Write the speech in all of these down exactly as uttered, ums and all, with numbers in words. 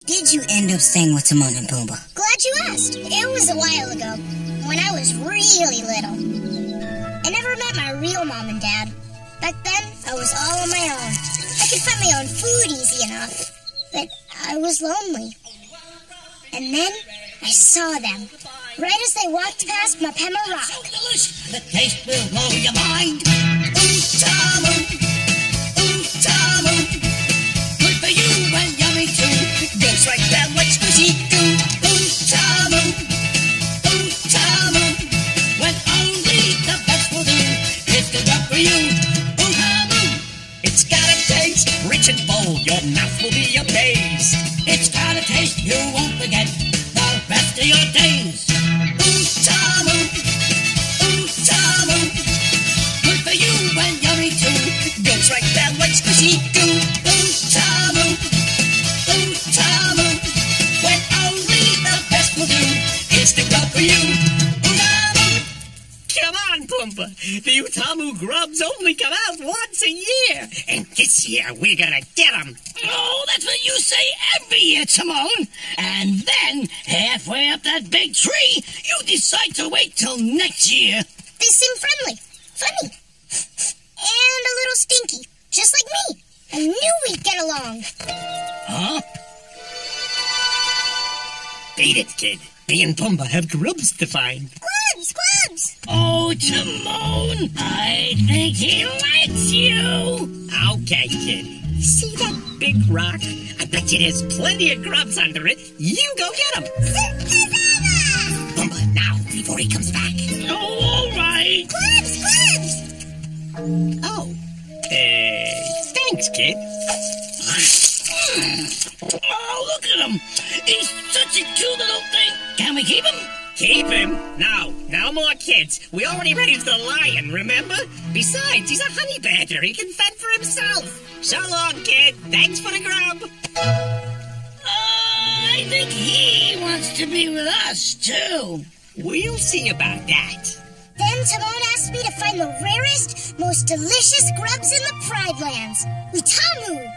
did you end up staying with Timon and Pumbaa? Glad you asked. It was a while ago, when I was really little. I never met my real mom and dad. Back then, I was all on my own. I could find my own food easy enough, but I was lonely. And then I saw them, right as they walked past Mapema Rock. So delicious, the taste will blow your mind. Ooh, Tamu, ooh, Tamu, good for you and yummy too. Goes right down like squishy goo. Ooh, Tamu, ooh, Tamu, when only the best will do. It's the drug for you. Ooh, Tamu, it's got a taste rich and bold. Your mouth will be amazed. It's got a taste you won't forget the rest of your days. Ooh, Tamu, ooh, Tamu, good for you and yummy too. Goes right down like squishy goo. Ooh, Tamu, ooh, Tamu, when only the best will do. It's the grub for you. Ooh, Tamu. Come on, Pumbaa. The Utamu grubs only come out once a year. And this year, we're gonna get them. Oh, that's what you say every year, Timon. And then, halfway up that big tree, you decide to wait till next year. They seem friendly, funny, and a little stinky, just like me. I knew we'd get along. Huh? Beat it, kid. Me and Pumbaa have grubs to find. Grubs, grubs! Oh, Timon, I think he likes you. Okay, kid. See that big rock? I bet you there's plenty of grubs under it. You go get them. Pumbaa, now, before he comes back. Oh, all right. Grubs, grubs! Oh. Uh, thanks, kid. Oh, look at him. He's such a cute little thing. Can we keep him? Keep him? No, no more kids. We already raised a lion, remember? Besides, he's a honey badger. He can fend for himself. So long, kid. Thanks for the grub. Uh, I think he wants to be with us, too. We'll see about that. Then Timon asked me to find the rarest, most delicious grubs in the Pride Lands. Utamu!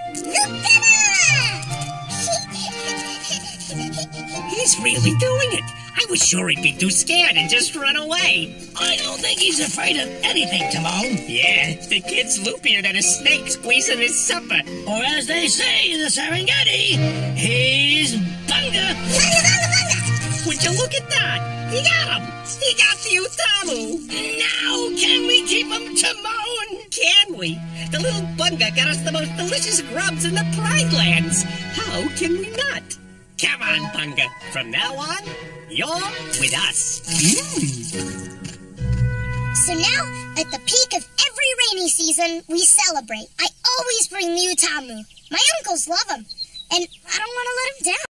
He's really doing it. I was sure he'd be too scared and just run away. I don't think he's afraid of anything, Timon. Yeah, the kid's loopier than a snake squeezing his supper. Or as they say in the Serengeti, he's Bunga. Bunga, bunga, bunga! Would you look at that? He got him. He got the Utamu. Now can we keep him, Timon? Can we? The little Bunga got us the most delicious grubs in the Pride Lands. How can we not? Come on, Bunga. From now on, you're with us. Mm. So now, at the peak of every rainy season, we celebrate. I always bring the Utamu. My uncles love them, and I don't want to let them down.